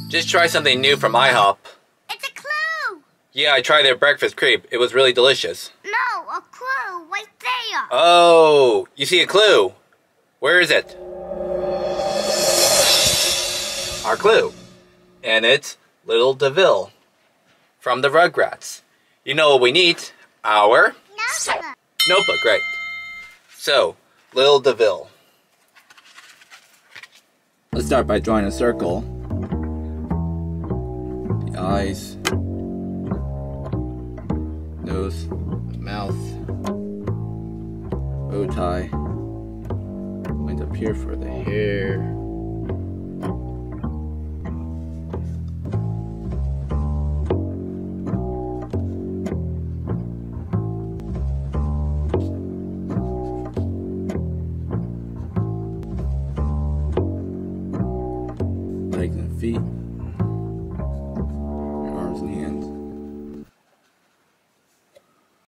Just try something new from IHOP. It's a clue. Yeah, I tried their breakfast crepe. It was really delicious. No, a clue right there. Oh, you see a clue. Where is it? Our clue. And it's Lil Deville from the Rugrats. You know what we need? Our notebook, right. So, Lil Deville. Let's start by drawing a circle. The eyes, nose, mouth, bow tie. Lines up here for the hair. Legs and feet.